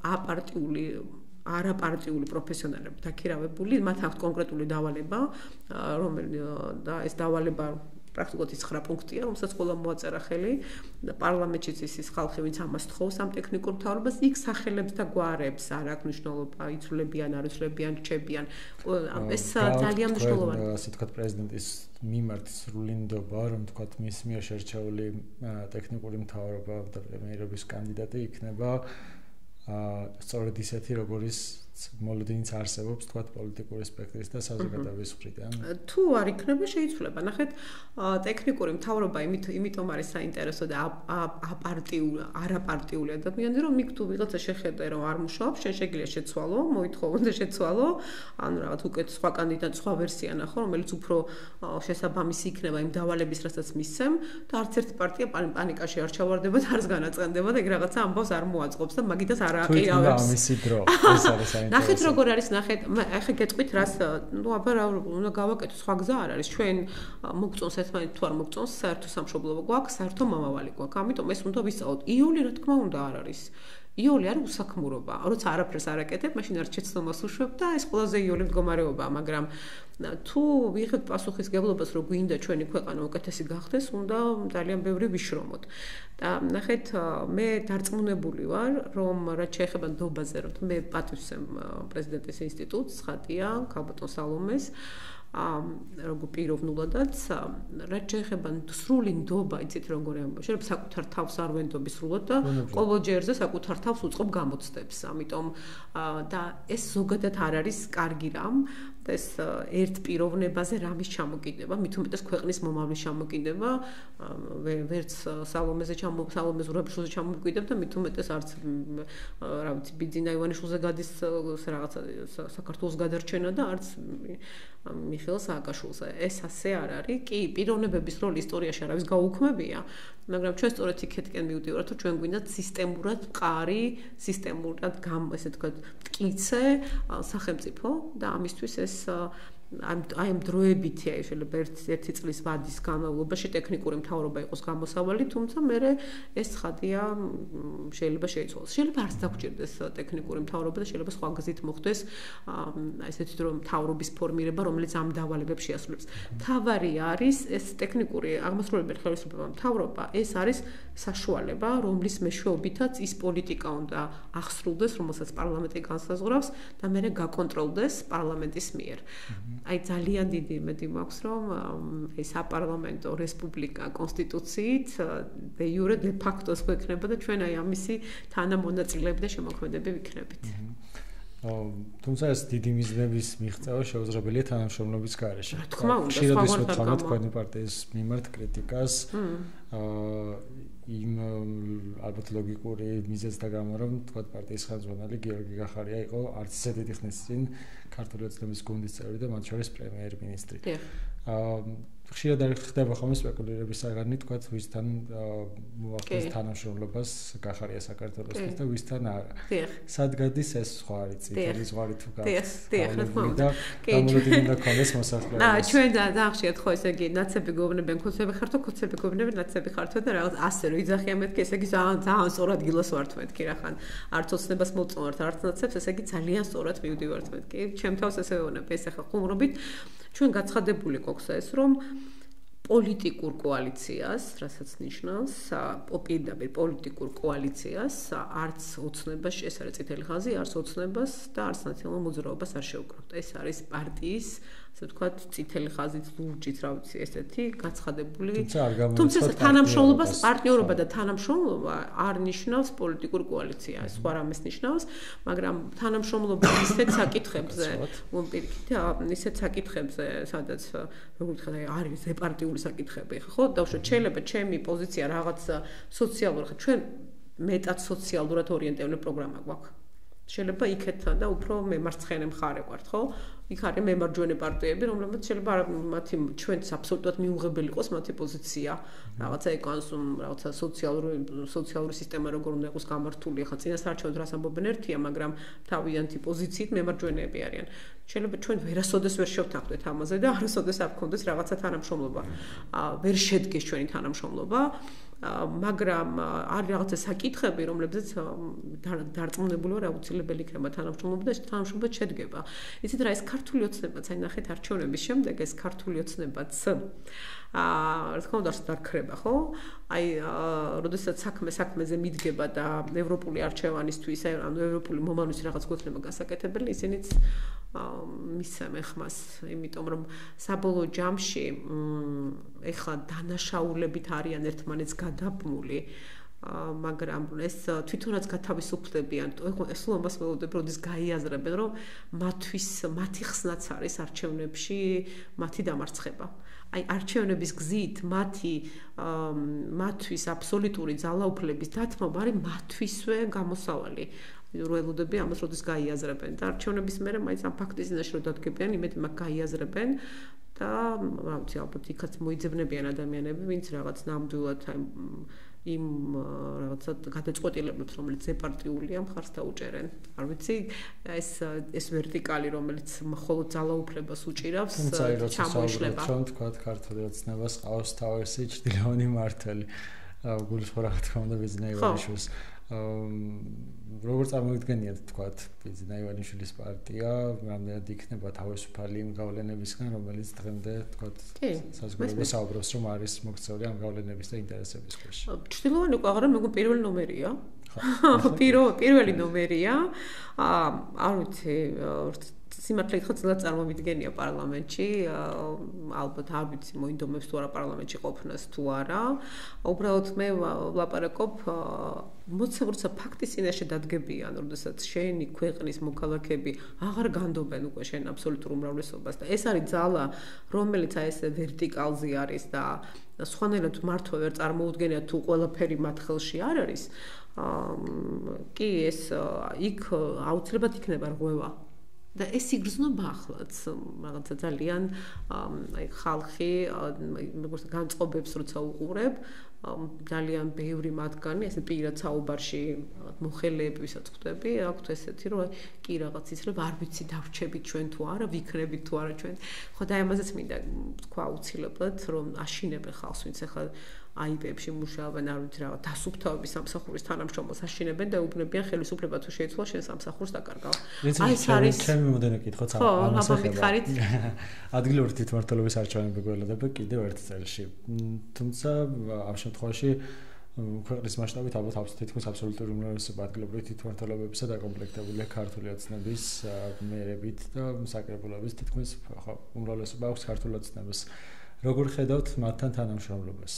არაპარტიული პროფესიონალები დაქირავებული, მათ აქვს კონკრეტული დავალება, და ეს დავალება პრაქტიკულად 9 პუნქტია, რომელსაც ყველა მოაწერა ხელი და პარლამენტშიც ის ხალხი, ვინც ამას თხოვს ამ ტექნიკურ მთავრობას, იქ სახელებს და გვარებს არ აქვს მნიშვნელობა, იცვლებიან, არ იცვლებიან, რჩებიან. ეს ძალიან მნიშვნელოვანია. ასე ვთქვათ, პრეზიდენტის მიმართ სრული ნდობა, რომ ვთქვათ, მის მიერ შერჩეული ტექნიკური მთავრობა და პრემიერობის კანდიდატი იქნება სწორედ ისეთი, როგორიც მოლოდინიც არსებობს თქვა პოლიტიკური სპექტრის და საზოგადოების მხრიდან. თუ არ იქნება შეიცვლება. ნახეთ, ტექნიკური მთავრობა იმიტომ არის საინტერესო და არაპარტიული ადამიანი, რომ იქ თუ ვიღაცა შეხედე რომ არ მუშაობს, შენ შეგიძლია შეცვალო, მოითხოვო და შეცვალო, ან რაღაც უკეთ სხვა კანდიდატ, სხვა ვერსია ნახო, რომელიც უფრო შესაბამისი იქნება იმ დავალების, რასაც მისცემ და არც ერთი პარტია პანიკაში არ ჩავარდება და არც განაწყენდება და ეგ რაღაცა ამბავს არ მოაწყობს და მაგითაც არ აყირავებს. ამისი დრო ეს არის საინტერესო. ნახეთ როგორ არის, ნახეთ, ახლა გეტყვით რას, აბა რა უნდა გავაკეთო, სხვა გზა არ არის. ჩვენ მოგწონს ერთმანეთს თუ არ მოგწონს, საერთო სამშობლო გვაქვს, საერთო მომავალი გვაქვს. ამიტომ ეს უნდა ვისწავლოთ. იული რა თქმა უნდა არ არის. იული არის უსაქმურობა. როცა არაფერს არ აკეთებ, მაშინ არ შეცდომას უშვებ და ეს ყველაზე იული მდგომარეობაა, მაგრამ თუ ვიღებთ პასუხისგებლობას, რომ გვინდა ჩვენი ქვეყანა უკეთესი გახდეს, უნდა ძალიან ბევრი ვიშრომოთ. და ნახეთ, მე დარწმუნებული ვარ, რომ რაც შეეხება ნდობაზე, რომ მე პატივსცემ პრეზიდენტის ინსტიტუტს, ხატია, ქალბატონ სალომეს, როგორ პიროვნულადაც, რაც შეეხება სრული ნდობა, იცით როგორი ამბავი, შეიძლება საკუთარ თავს არ ვენდობი სრულად და ყოველ ჯერზე საკუთარ თავს უწყობ გამოცდებს. ამიტომ და ეს ზოგადად არ არის კარგი რამ. ეს ერთ პიროვნებაზე რამის ჩამოკიდება, მით უმეტეს ქვეყნის მომავლის ჩამოკიდება, ვერც სალომეზე სალომეს ურაბიშვილზე ჩამოკიდებ და მით უმეტეს არც რა ვიცი ბიძინა ივანიშვილზე გადის რაღაცა საქართველოს გადარჩენა და არც მიხეილ სააკაშვილზე. ეს ასე არ არის. კი, პიროვნებების როლი ისტორიაში არავის გაუქმებია, მაგრამ ჩვენ სწორედ იქეთკენ მივდივართ, რომ ჩვენ გვინდა სისტემურად მყარი, სისტემურად ესე თქვა მტკიცე სახელმწიფო და ამისთვის ეს აი ამ დროებითი აი შეიძლება ერთი წლის ვადის განმავლობაში ტექნიკური მთავრობა იყოს გამოსავალი, თუმცა მე ეს ხადია შეიძლება შეიცვალოს. შეიძლება არც დაგჭირდეს ტექნიკური მთავრობა და შეიძლება სხვა გზით მოხდეს ესეთი რომ მთავრობის ფორმირება, რომელიც ამ დავალებებს შეასრულებს. თავარი არის ეს ტექნიკური აღმასრულებელი ხელისუფლება მთავრობა, ეს არის საშუალება, რომლის მეშვეობითაც ის პოლიტიკა უნდა აღსრულდეს, რომელსაც პარლამენტი განსაზღვრავს და მე გაკონტროლდეს პარლამენტის მიერ. აი ძალიან დიდი იმედი მაქვს, რომ ეს საპარლამენტო რესპუბლიკა კონსტიტუციით de jure de facto გვექნება და ჩვენ აი ამისი თანამონაწილეები და შემოქმედები ვიქნებით. თუმცა ეს დიდი მიზნების მიღწევა შეუძლებელია თანამშრომლობის გარეშე. რა თქმა უნდა, ხშირად ვისმენთ თქვენი პარტიის მიმართ კრიტიკას. იმ ალბათ ლოგიკური მიზეზთა გამო, რომ თქვა პარტიის ხელმძღვანელი გიორგი გახარია იყო არც ისე დიდი ხნის წინ ქართული ოცნების გუნდის წევრი და მათ შორის პრემიერ-მინისტრი. ხშირად ხდება ხოლმე სპეკულირების საგანი, თქვა ვისთან მოახდენს თანამშრომლობას გახარია საქართველოსთვის და ვისთან არა. სად გადის ეს ზღვარი, წითელი ზღვარი თუ გაქვს? და გამოდინდა ქონდეს მოსახლეობა. ჩვენ ძალიან ხშირად ხო ესე იგი ნაცები გეუბნებიან, ქოცები ხართო, ქოცები გეუბნებიან, ნაცები ხართო და რაღაც ასე რომ იძახიან მეთქი, ესე იგი ძალიან სწორად გილოს ვართ მეთქი რა ხან. არც ოცნებას მოწონვართ, არც ნაცებს, ესე იგი ძალიან სწორად მივდივართ მეთქი. ჩემ თავს ესე ვეუბნებ, ეს ახლა ხუმრობით ჩვენ გაცხადებული გვაქვს ეს რომ პოლიტიკურ კოალიციას, რასაც ნიშნავს, პირდაპირ პოლიტიკურ კოალიციას არც ოცნებას, ეს არის წითელი ხაზი, არც ოცნებას და არც ნაციონალურ მოძრაობას არ შეუკრავთ. ეს არის პარტიის, ასე ვთქვათ, წითელი ხაზით, ლურჯით, რა ვიცი, ესეთი გაცხადებული. თუმცა თანამშრომლობას, პარტნიორობა და თანამშრომლობა არ ნიშნავს პოლიტიკურ კოალიციას, სხვა რამეს ნიშნავს, მაგრამ თანამშრომლობა ისეთ საკითხებზე, პირიქით, ისეთ საკითხებზე, სადაც როგორ ვთქვა, არის ზეპარტიული საკითხები, ხო? დავუშვათ, შეიძლება ჩემი პოზიცია რაღაც სოციალური, ხო, ჩვენ მეტად სოციალურად ორიენტირებული პროგრამა გვაქვს. შეიძლება იქეთ და უფრო მემარცხენე მხარე ვართ, ხო? იქ არის მემარჯვენე პარტიები, რომლებიც შეიძლება მათი ჩვენც აბსოლუტურად მიუღებელი იყოს მათი პოზიცია. რაღაცა ეკონსუმ, რაღაცა სოციალური სისტემა როგორ უნდა იყოს გამართული, ხა წინასაარჩევნო დრას ამბობენ ერთია, მაგრამ თავიანთი პოზიციით მემარჯვენეები არიან. შეიძლება ჩვენ ვერასოდეს ვერ შევთანხმდეთ ამაზე და არასოდეს არ გქონდეს რაღაცა თანამშრომლობა. ვერ შედგეს ჩვენი თანამშრომლობა. მაგრამ არის რაღაცა საკითხები, რომლებზეც დარწმუნებული ვარ, აუცილებელი იქნება თანამშრომლობა და ეს თანამშრომლობა შედგება. იცით რა, ეს ქართული ოცნებაც, აი ნახეთ არჩევნების შემდეგ ეს ქართული ოცნებაც რა თქმა უნდა დარქრება, ხო? აი, როდესაც საქმეზე მიდგება და ევროპული არჩევანისთვის, ანუ ევროპული მომავლის რაღაც გვექნება გასაკეთებელი, ისინიც მისცემენ ხმას, იმიტომ რომ საბოლოო ჯამში ეხლა დანაშაულებით არიან ერთმანეთს გადაბმული. მაგრამ ეს თვითონაც გათავისუფლებიან, ეს ამას ველოდები, როდის გაიაზრებენ, რომ მათი ხსნაც არის არჩევნებში მათი დამარცხება. აი არჩევნების გზით მათთვის აბსოლუტური ძალაუფლების დათმობა არის მათთვისვე გამოსავალი. ველოდები ამას როდის გაიაზრებენ და არჩევნების მერე მაინც ამ ფაქტის წინაშე რომ დადგებიან, იმედი მაგ გაიაზრებენ და რა ვიცი, ალბათ იქაც მოიძებნებიან ადამიანები, ვინც რაღაც ნამდვილად იმ რაღაცა გადაწყვეტილებებს, რომელიც ზეპარტიულია, მხარს დაუჭერენ. არ ვიცი, ეს ვერტიკალი, რომელიც მხოლოდ ძალაუფლებას უჭირავს, ჩამოიშლება. რომ თქვა ქართული ოცნებას ყავს თავისი ჭრილოვანი მართალი. გულისხმობა რა თქმა უნდა ბიზნაივალიშვილს. როგორ წარმოგიდგენიათ თქვათ ბიზნაივალიშვილის პარტია, რამდენად იქნება თავისუფალი იმ გავლენებისგან, რომელიც დღემდე თქვათ საზოგადოებას საუბრობს, რომ არის მოქცეული ამ გავლენების და ინტერესების ქვეშ. ჭრილოვანი ყვაღარა მეგონი პირველი ნომერია. პირველი ნომერია. არ ვიცი, სიმართლე გითხრათ, ძნელად წარმომიდგენია პარლამენტში, ალბათ არ ვიცი მოინდომებს თუ არა პარლამენტში ყოფნას თუ არა. უბრალოდ მე ვლაპარაკობ როცა ფაქტის წინაშე დადგებიან, როდესაც შენი ქვეყნის მოქალაქეები აღარ განდობენ უკვე შენ აბსოლუტურ უმრავლესობას და ეს არის ძალა, რომელიც აი ეს ვერტიკალზე არის და სხვანაირად მართვა ვერ წარმოუდგენია თუ ყველაფერი მათ ხელში არ არის. კი ეს იქ აუცილებლად იქნება რღვევა. და ეს იგრძნობა ახლაც რაღაცა ძალიან აი ხალხი როგორც განწყობებს როცა უყურებ ძალიან ბევრი მათგანი ესე პირად საუბარში მოხელეები ვისაც ხვდები აქვთ ესეთი რომ კი რაღაც ისრებ არ ვიცი დავრჩებით ჩვენ თუ არა ვიქნებით თუ არა ჩვენ ხო და ამაზეც მინდა თქვა აუცილებლად რომ აშინებენ ხალხს ვინც ახლა აიპებში მუშაობენ არ ვიცი რა დასუფთავების სამსახურის თანამშრომლს აშინებენ და უბნებიან ხელისუფლება თუ შეეცვალა შენ სამსახურს დაკარგავ. აი ეს არის ჩემი მომდენო კითხვა ამას ეხება. ადგილობრივი თვითმმართველობის არჩევნები გველოდება კიდევ ერთ წელში. თუმცა ამ შემთხვევაში ქვეყნის მასშტაბით ალბათ თითქმის აბსოლუტური უმრავლესობა ადგილობრივი თვითმმართველობებისა დაკომპლექტებულია ქართული ოცნების მერებით და საკრებულობის თითქმის უმრავლესობა აქვს ქართული ოცნებას. როგორ ხედავთ მათთან თანამშრომლობას?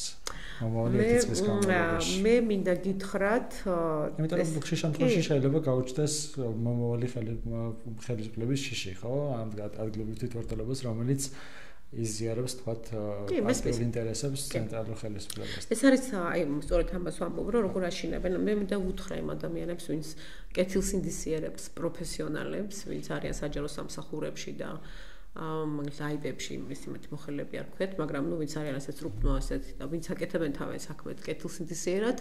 მე მინდა გითხრათ, იმიტომ რომ ხშირ შემთხვევაში შეიძლება გაუჩნდეს მომავალი ხელისუფლების შიში, ხო? ამ ადგილობრივ თვითმმართველობას, რომელიც იზიარებს თქვათ პარტიულ ინტერესებს ცენტრალურ ხელისუფლებას. ეს არის აი სწორედ ამას ვამბობ, რომ როგორ აშინებენ. მე მინდა უთხრა იმ ადამიანებს, ვინც კეთილსინდისიერებს პროფესიონალებს, ვინც არიან საჯარო სამსახურებში და მაგის აიპებში ისეთი მოხელეები არ ქვეთ, მაგრამ ნუ ვინც არიან ასეთ სტრუქტურასეთ და ვინც აკეთებენ თავენ საქმეს კეთილსინდისიერად,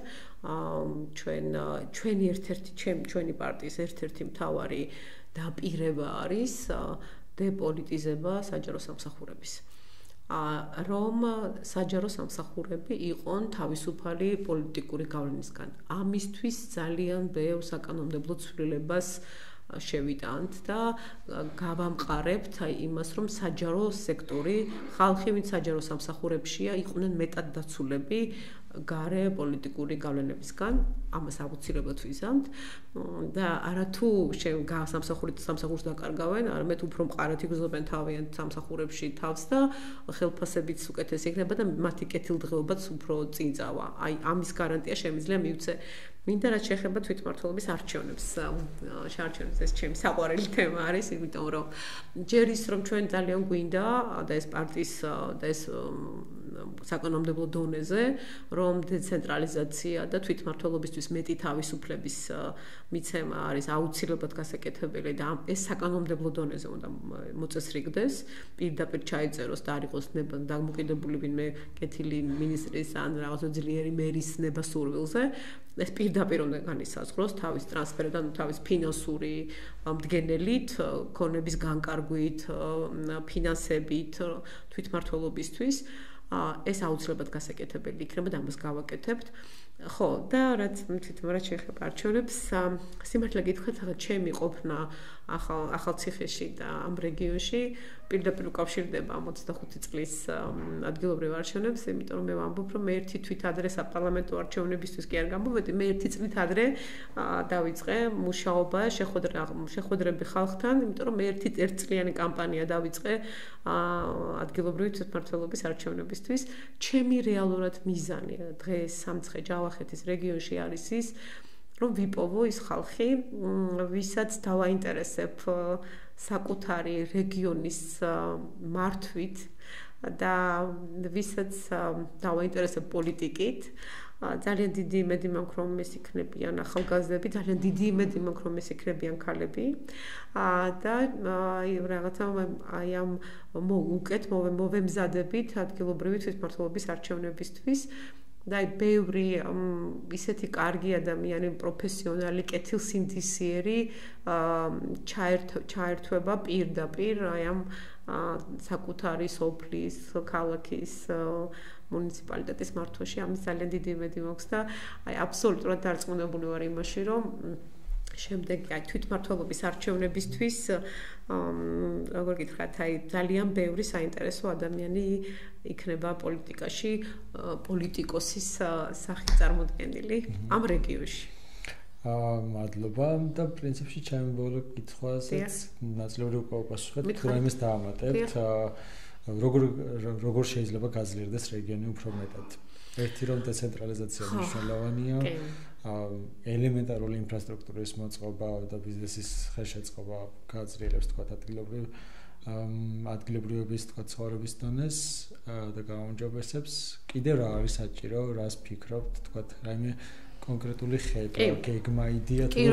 ჩვენი ჩვენი პარტიის ერთ-ერთი მთავარი დაპირება არის დეპოლიტიზება საჯარო სამსახურების. რომ საჯარო სამსახურები იყონ თავისუფალი პოლიტიკური გავლენისგან. ამისთვის ძალიან ბევრ საკანონმდებლო ცვლილებას შევიტანთ და გავამყარებთ იმას, რომ საჯარო სექტორი, ხალხი, ვინც საჯარო სამსახურებშია, იყვნენ მეტად დაცულები გარე პოლიტიკური გავლენებისგან. ამას აუცილებლად ვიზამთ და არათუ სამსახურს დაკარგავენ, არამედ უფრო მყარად იგრძნობენ თავიანთ სამსახურებში თავს და ხელფასებიც უკეთესი იქნება და მათი კეთილდღეობაც უფრო წინწავა. აი ამის გარანტია შემიძლია მივცე. მინდა რაც შეეხება თვითმმართველობის არჩევნებს. შეარჩევნებს ეს ჩემი საყვარელი თემა არის, იმიტომ რომ ჯერ ის რომ ჩვენ ძალიან გვინდა და ეს პარტიის და ეს საკანონმდებლო დონეზე, რომ დეცენტრალიზაცია და თვითმმართველობისთვის მეტი თავისუფლების მიცემა არის აუცილებლად გასაკეთებელი და ეს საკანონმდებლო დონეზე უნდა მოწესრიგდეს, პირდაპირ ჩაიწეროს და არ იყოს დამოკიდებული ვინმე კეთილი მინისტრის ან რაღაცა ძლიერი მერის ნება სურვილზე. ეს პირდაპირ უნდა განისაზღვროს თავის ტრანსფერით, ანუ თავის ფინანსური მდგენელით, ქონების განკარგვით, ფინანსებით თვითმმართველობისთვის. ეს აუცილებლად გასაკეთებელი იქნება და ამას გავაკეთებთ. ხო, და რაც შეეხება არჩევნებს, სიმართლე გითხრათ, ჩემი ყოფნა ახალციხეში და ამ რეგიონში პირდაპირ უკავშირდება 25 წლის ადგილობრივ არჩევნებს, იმიტომ რომ მე ვამბობ, რომ მე ერთი თვით ადრე საპარლამენტო არჩევნებისთვის კი არ გამოვედი, მე ერთი წლით ადრე დავიწყე მუშაობა შეხვედრები ხალხთან, იმიტომ რომ მე ერთწლიანი კამპანია დავიწყე ადგილობრივი თვითმმართველობის არჩევნებისთვის. ჩემი რეალურად მიზანი დღეს სამცხე ჯავახეთის რეგიონში არის ის, რომ ვიპოვო ის ხალხი, ვისაც დავაინტერესებ საკუთარი რეგიონის მართვით და ვისაც დავაინტერესებ პოლიტიკით. ძალიან დიდი იმედი მაქვს, რომ ეს იქნებიან ახალგაზრდები, ძალიან დიდი იმედი მაქვს, რომ ეს იქნებიან ქალები. და რაღაცა აი ამ უკეთ მოვემზადებით ადგილობრივი თვითმმართველობის არჩევნებისთვის. და ბევრი ისეთი კარგი ადამიანი, პროფესიონალი, კეთილსინდისიერი ჩაერთვება პირდაპირ აი ამ საკუთარი სოფლის, ქალაქის, მუნიციპალიტეტის მართვაში. ამის ძალიან დიდი იმედი მაქვს და აი აბსოლუტურად დარწმუნებული ვარ იმაში, რომ შემდეგი აი თვითმმართველობის არჩევნებისთვის როგორ გითხრათ, აი ძალიან ბევრი საინტერესო ადამიანი იქნება პოლიტიკაში, პოლიტიკოსის სახით წარმოდგენილი ამ რეგიონში. მადლობა და პრინციპში ჩემი ბოლო კითხვასაც ნაწილობრივ უპასუხეთ, თუ რაიმეს დავამატებთ, როგორ შეიძლება გაძლიერდეს რეგიონი უფრო მეტად. ერთი რომ დეცენტრალიზაცია მნიშვნელოვანია, ელემენტარული ინფრასტრუქტურის მოწყობა და ბიზნესის ხელშეწყობა გააძლიერებს თქვა ადგილობრივების თქვა ცხოვრების დონეს და გაუმჯობესებს. კიდევ რა არის საჭირო, რას ფიქრობთ, თქვა რაიმე კონკრეტული ხედვა, გეგმა, იდეა თუ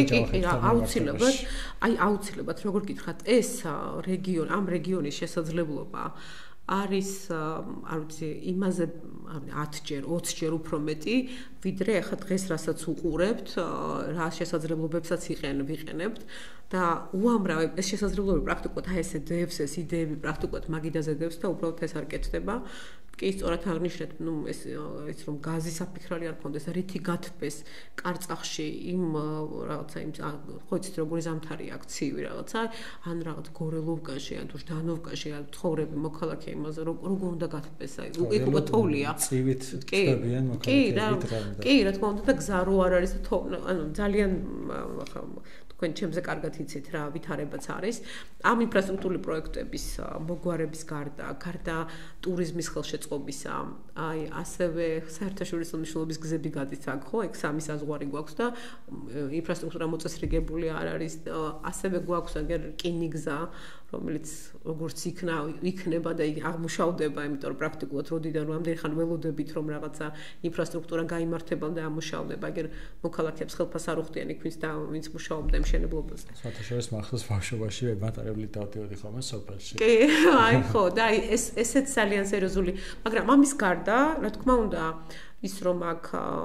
აუცილებლად, როგორ გითხრათ, ეს რეგიონი, ამ რეგიონის შესაძლებლობა არის, არ ვიცი, იმაზე 10-ჯერ, 20-ჯერ უფრო მეტი, ვიდრე ახლა დღეს რასაც უყურებთ, რა შესაძლებლობებსაც ვიყენებთ და უამრავი ეს შესაძლებლობები პრაქტიკულად აი ესე დევს, ეს იდეები პრაქტიკულად მაგიდაზე დევს და უბრალოდ ეს არ კეთდება. კი სწორად აღნიშნეთ, ეს რომ გაზის საფიქრალი არ ქონდეს, რითი გათბეს კარწახში იმ რაღაცა იმ ხო იცით როგორი ზამთარი აქვს ცივი რაღაცა, ან რაღაც გორელოვკაში, ან თუ ჟდანოვკაში, ან ცხოვრები მოქალაქე იმაზე როგორ უნდა გათბეს, აი უკ უკვე თოვლია. ცივით ხდებიან მოქალაქეები. კი, რა თქმა უნდა და გზა რო არ არის და ანუ ძალიან თქვენ ჩემზე კარგად იცით რა ვითარებაც არის. ამ ინფრასტრუქტურული პროექტების მოგვარების გარდა ტურიზმის ხელშეწყობისა, აი ასევე საერთაშორისო მნიშვნელობის გზები გადის აქ, ხო? ეგ სამი საზღვარი გვაქვს და ინფრასტრუქტურა მოწესრიგებული არ არის. ასევე გვაქვს აგერ რკინიგზა, რომელიც როგორც იქნება და აღმუშავდება, იმიტომ რომ პრაქტიკულად როდიდან რამდენი ხან ველოდებით რომ რაღაცა ინფრასტრუქტურა გაიმართებოდა და ამუშავდება, აგერ მოქალაქეებს ხელფას არ უხდიან იქ ვინც მუშაობდა მშენებლობაზე. საერთაშორისო მახსოვს ბავშვობაში ვებატარებლით დავდიოდი ხოლმე სოფელში. კი, აი ხო, და აი ესეც ძალიან სერიოზული, მაგრამ ამის გარდა, რა თქმა უნდა, ის რომ აქ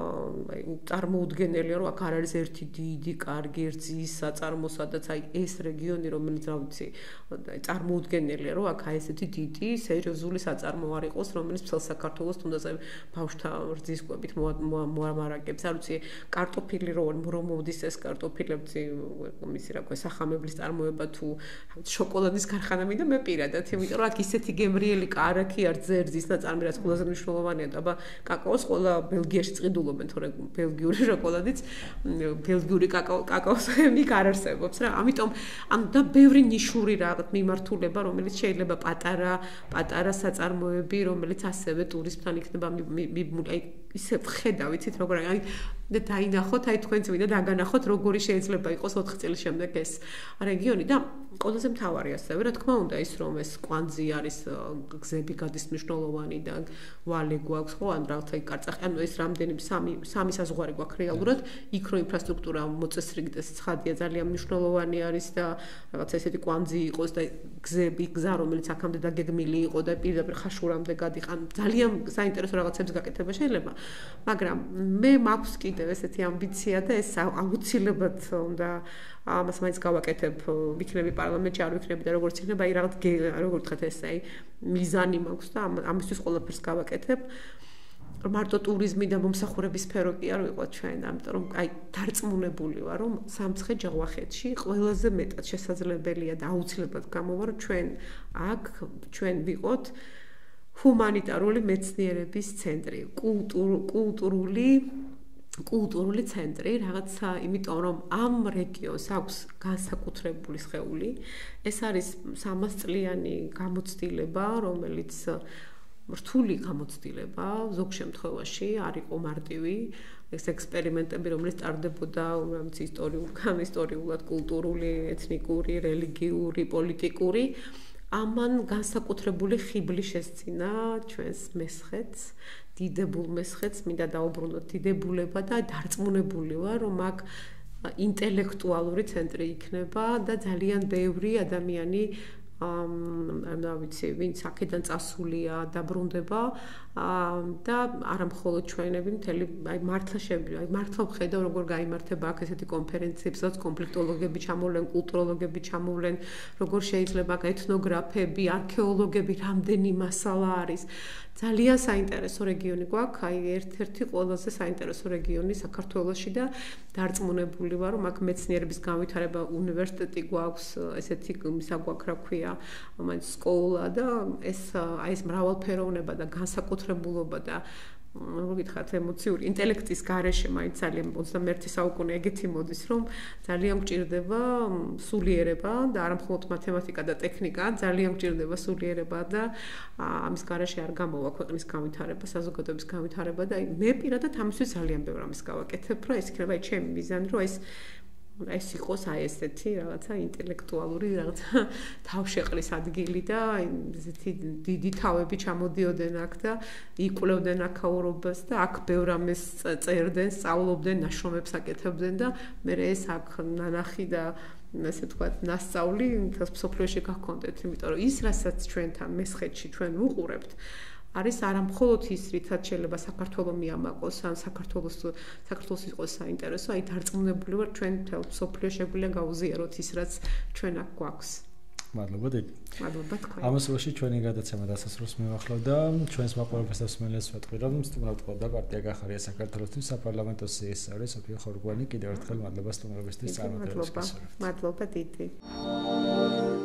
აი წარმოუდგენელია, რომ აქ არ არის ერთი დიდი, კარგი ერთის საწარმო, სადაც აი ეს რეგიონი, რომელიც რა ვიცი, აი წარმოუდგენელია, რომ აქ აი ესეთი დიდი, სერიოზული საწარმო არ იყოს, რომელიც მთელ საქართველოს თუნდაც აი ბავშვთა რძისკვებით მოამარაგებს. არ ვიცი, კარტოფილი რომ მოდის ეს კარტოფილები, მისი რა ქვია, სახამებლის წარმოება თუ შოკოლადის ქარხანა მინდა მე პირადად, იმიტომ რომ აქ ისეთი გემრიელი კარაქი არ ძერძის და წარმოება რაც ყველაზე მნიშვნელოვანია და აბა კაკაოს ბელგიაში წყიდულობენ, თორე ბელგიური შოკოლადიც, ბელგიური კაკაოს ხემი არ არსებობს რა. ამიტომ ანუ და ბევრი ნიშური რაღაც მიმართულება, რომელიც შეიძლება პატარა საწარმოები, რომელიც ასევე ტურიზმთან იქნება აი ისე ხედა, ვიცით როგორ აი და დაინახოთ, აი თქვენც მინდა დაგანახოთ, როგორი შეიძლება იყოს 4 წლის შემდეგ ეს რეგიონი და ყველაზე მთავარი ასევე, რა თქმა უნდა, ის რომ ეს კვანძი არის, გზები გადის მნიშვნელოვანი და ვალი გვაქვს, ხო, ან რაღაცა კარწახი, ანუ ეს რამდენი სამი საზღვარი გვაქვს რეალურად, იქ რო ინფრასტრუქტურა მოწესრიგდეს, ცხადია, ძალიან მნიშვნელოვანი არის და რაღაცა ესეთი კვანძი იყოს და გზა რომელიც აქამდე დაგეგმილი იყო და პირდაპირ ხაშურამდე გადიყან, ძალიან საინტერესო რაღაცებს გაკეთება შეიძლება, მაგრამ მე მაქვს კიდევ ესეთი ამბიცია და ეს აუცილებლად უნდა ამას მაინც გავაკეთებ, ვიქნები პარლამენტში, არ ვიქნები და როგორც იქნება, აი რაღაც როგორ ვთქვათ ეს, აი მიზანი მაქვს და ამისთვის ყველაფერს გავაკეთებ. მარტო ტურიზმი და მომსახურების სფერო კი არ ვიყოთ ჩვენ, ამიტომ რომ აი დარწმუნებული ვარ, რომ სამცხე-ჯავახეთში ყველაზე მეტად შესაძლებელია და აუცილებლად გამოვა, რომ ჩვენ ვიყოთ ჰუმანიტარული მეცნიერების ცენტრი, კულტურული ცენტრი, რაღაცა, იმიტომ რომ ამ რეგიონს აქვს განსაკუთრებული სხეული. ეს არის 300 წლიანი გამოცდილება, რომელიც რთული გამოცდილება, ზოგ შემთხვევაში არ იყო მარტივი. ეს ექსპერიმენტები, რომელიც ტარდებოდა ისტორიულად, კულტურული, ეთნიკური, რელიგიური, პოლიტიკური, ამან განსაკუთრებული ხიბლი შესძინა ჩვენს მესხეთს, დიდებულ მესხეთს, მინდა დაუბრუნოთ დიდებულება და დარწმუნებული ვარ, რომ აქ ინტელექტუალური ცენტრი იქნება და ძალიან ბევრი ადამიანი რა ვიცი, ვინც აქედან წასულია, დაბრუნდება და არა მხოლოდ ჩვენები, მთელი მართლა ვხედავ, როგორ გაიმართება აქ ესეთი კონფერენციები, სადაც კონფლიქტოლოგები ჩამოვლენ, კულტუროლოგები ჩამოვლენ, როგორ შეიძლება ეთნოგრაფები, არქეოლოგები, რამდენი მასალა არის. ძალიან საინტერესო რეგიონი გვაქვს, აი ერთ-ერთი ყველაზე საინტერესო რეგიონი საქართველოში და დარწმუნებული ვარ, რომ აქ მეცნიერების განვითარება უნივერსიტეტი გვაქვს, ესეთი საგვაქვს, რა ქვია, მაინც სკოლა და ეს მრავალფეროვნება და განსაკუთრებულობა და როგორ გითხრათ, ემოციური ინტელექტის გარეშე მაინც ძალიან 21 საუკუნე ეგეთი მოდის, რომ ძალიან გჭირდება სულიერება და არა მხოლოდ მათემატიკა და ტექნიკა, ძალიან გჭირდება სულიერება და ამის გარეშე არ გამოვა ქვეყნის განვითარება, საზოგადოების განვითარება და მე პირადად ამისთვის ძალიან ბევრ ამის გავაკეთებ, რომ ეს იქნება ჩემი მიზანი, რომ ეს იყოს აი ესეთი რაღაცა ინტელექტუალური რაღაცა თავშეყრის ადგილი და ესეთი დიდი თავები ჩამოდიოდნენ აქ და იკვლევდნენ აქაურობას და აქ ბევრ ამას წერდნენ, სწავლობდნენ, ნაშრომებს აკეთებდნენ და მე ეს აქ ნანახი და ასე ვთქვათ, ნასწავლი მსოფლიოში გაქონდეთ, იმიტომ რომ ის რასაც ჩვენთან მესხეთში ჩვენ ვუყურებთ არის არა მხოლოდ ის, რითაც შეიძლება საქართველოს მიამაყოს, ან საქართველოს იყოს საინტერესო, აი დარწმუნებული ვარ, ჩვენ მთელ მსოფლიო შეგვიძლია გავუზიაროთ ის, რაც ჩვენ აქ გვაქვს. მადლობა დიდი. მადლობა თქვენ. ამასობაში ჩვენი გადაცემა დასასრულს მივახლავდა. ჩვენს მაყურებელს და მსმენელს ვეთქვი, რომ სტუმრად ყოფდა პარტია გახარია საქართველოსთვის საპარლამენტო სიის წევრი სოფია ხორგვანი. კიდევ ერთხელ მადლობა სტუმრობისთვის წარმოდგენისთვის. მადლობა დიდი.